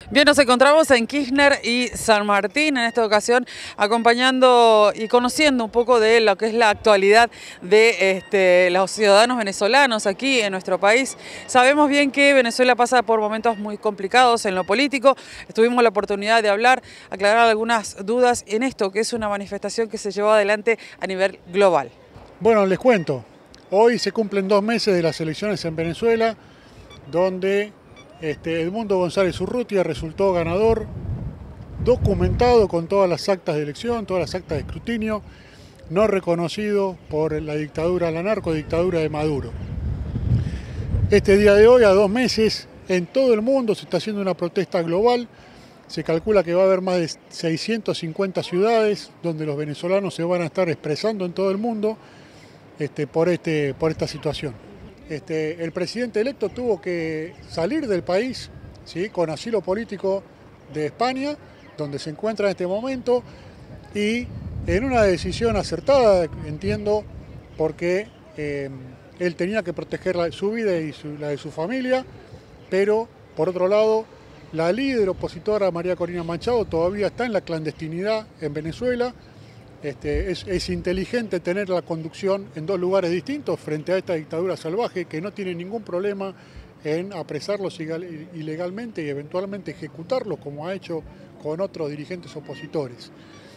Bien, nos encontramos en Kirchner y San Martín en esta ocasión, acompañando y conociendo un poco de lo que es la actualidad de los ciudadanos venezolanos aquí en nuestro país. Sabemos bien que Venezuela pasa por momentos muy complicados en lo político. Tuvimos la oportunidad de hablar, aclarar algunas dudas en esto, que es una manifestación que se llevó adelante a nivel global. Bueno, les cuento. Hoy se cumplen 2 meses de las elecciones en Venezuela, donde Edmundo González Urrutia resultó ganador, documentado con todas las actas de elección, todas las actas de escrutinio, no reconocido por la dictadura, la narcodictadura de Maduro. Este día de hoy, a 2 meses, en todo el mundo se está haciendo una protesta global. Se calcula que va a haber más de 650 ciudades donde los venezolanos se van a estar expresando en todo el mundo por esta situación. El presidente electo tuvo que salir del país, ¿sí?, con asilo político de España, donde se encuentra en este momento, y en una decisión acertada, entiendo, porque él tenía que proteger su vida y la de su familia, pero por otro lado, la líder opositora María Corina Machado todavía está en la clandestinidad en Venezuela. Es inteligente tener la conducción en 2 lugares distintos frente a esta dictadura salvaje que no tiene ningún problema en apresarlos ilegalmente y eventualmente ejecutarlos, como ha hecho con otros dirigentes opositores.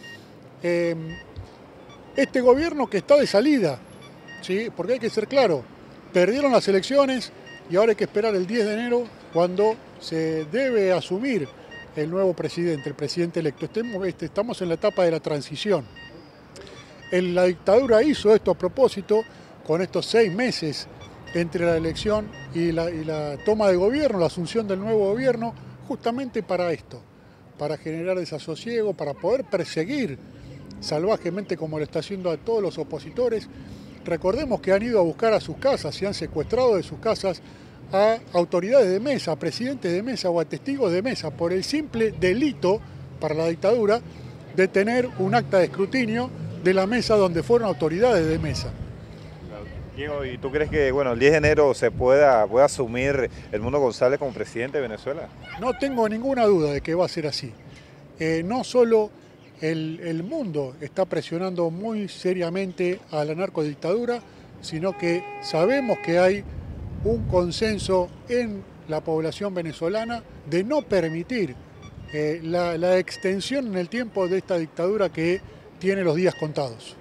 Este gobierno que está de salida, ¿sí?, porque hay que ser claro, perdieron las elecciones y ahora hay que esperar el 10 de enero cuando se debe asumir el nuevo presidente, el presidente electo. Estamos en la etapa de la transición. La dictadura hizo esto a propósito, con estos 6 meses entre la elección y la toma de gobierno, la asunción del nuevo gobierno, justamente para esto, para generar desasosiego, para poder perseguir salvajemente como lo está haciendo a todos los opositores. Recordemos que han ido a buscar a sus casas y han secuestrado de sus casas a autoridades de mesa, a presidentes de mesa o a testigos de mesa, por el simple delito para la dictadura de tener un acta de escrutinio de la mesa donde fueron autoridades de mesa. Diego, ¿y tú crees que el 10 de enero se pueda asumir Edmundo González como presidente de Venezuela? No tengo ninguna duda de que va a ser así. No solo el mundo está presionando muy seriamente a la narcodictadura, sino que sabemos que hay un consenso en la población venezolana de no permitir la extensión en el tiempo de esta dictadura que tiene los días contados.